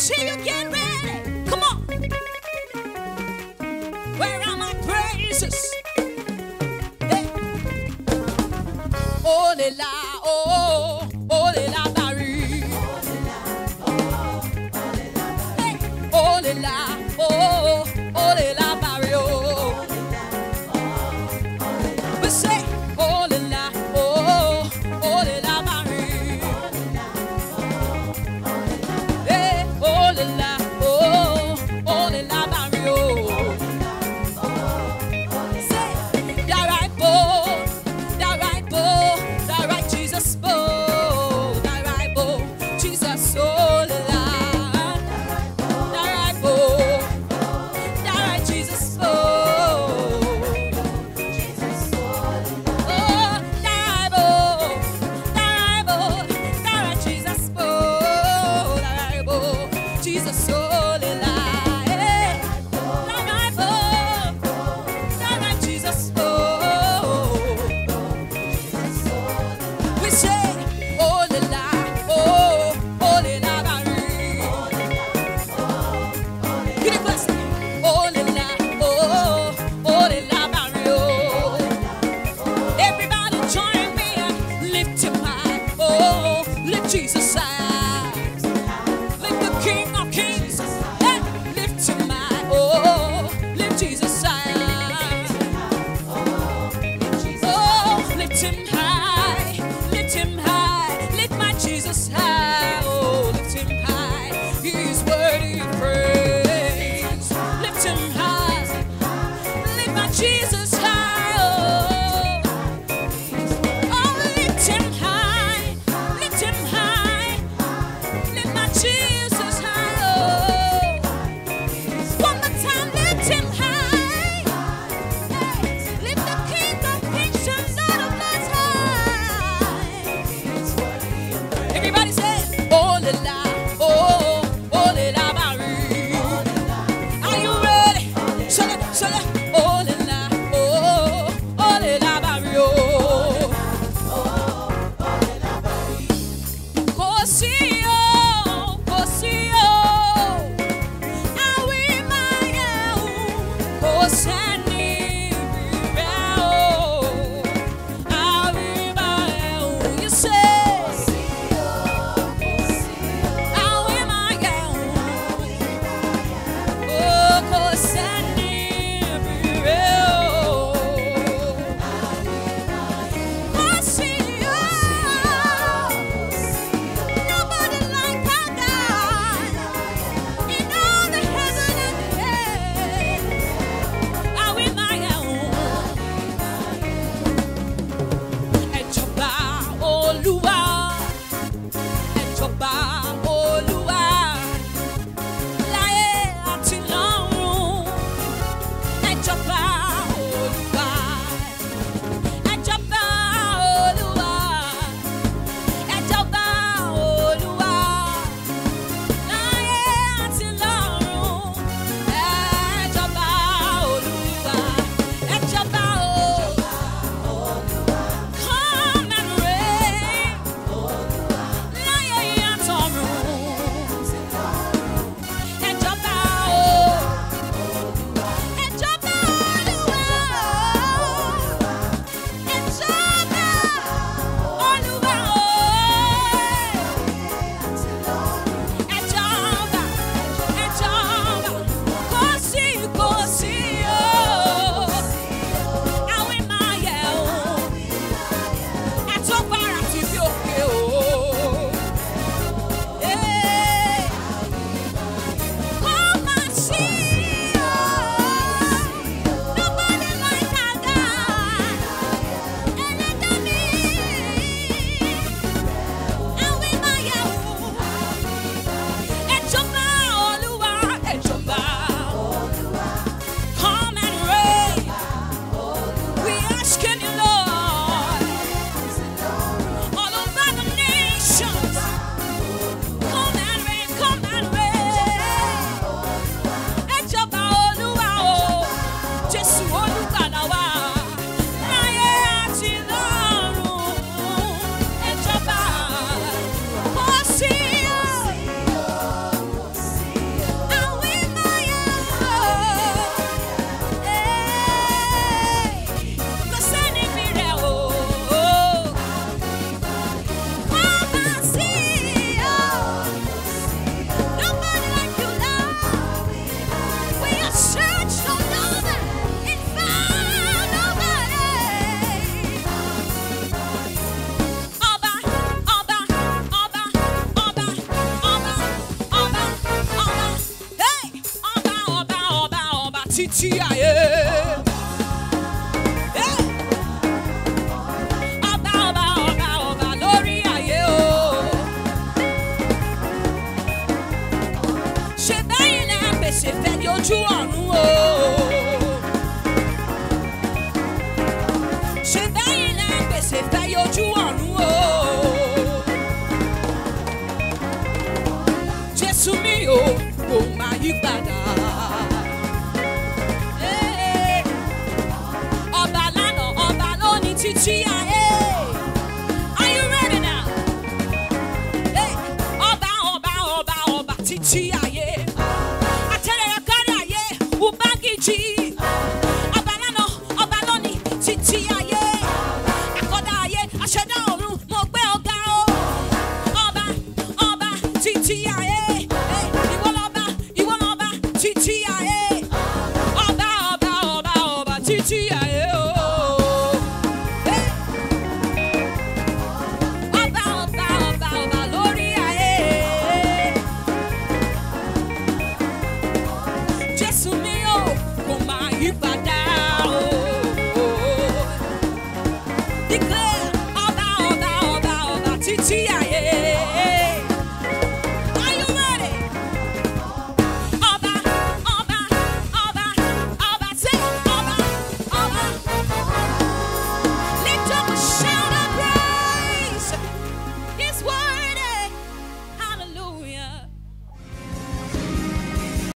see you get ready. Come on. Where are my praises? Hey. Oh, la, oh, oh, la, Barry. Hey. Oh, la, oh, oh, la, Barry. We say, oh, la, oh, oh, la, Barry. Hey, oh, la, oh, oh, la, Barry. Say, the right bow, the right Jesus bow, the right bow, Jesus, oh, la, the right bow, the right Jesus bow. Jesus, oh, la, eh. La, right, Jesus, oh. We say, oh, la, oh, oh, la, Barry. Get it close. Oh, la, oh, oh, la, Barry. Oh. Everybody join me and lift him high. Oh, lift Jesus high. Lift the King of Kings. títí ayé. Ọba ọba ọba ọba lórí ayé o. Ṣé báyìí lẹ́ pèsè fẹ́ di ojú ọ̀run o. Ṣé báyìí lẹ́ pèsè fẹ́ di ojú ọ̀run o. Jésù mi o kò máa yí padà. Ọba lánàá ọba lónìí títí ayé. Are you ready now? Ọba ọba ọba ọba títí ayé. Àtẹ̀rẹ̀rẹ̀ kárí ayé Ubangiji. Ọba lánàá ọba lónìí títí ayé. Àkọ́dá ayé aṣẹ̀dá ọ̀run mo gbé ọ̀gá o. Ọba ọba títí ayé.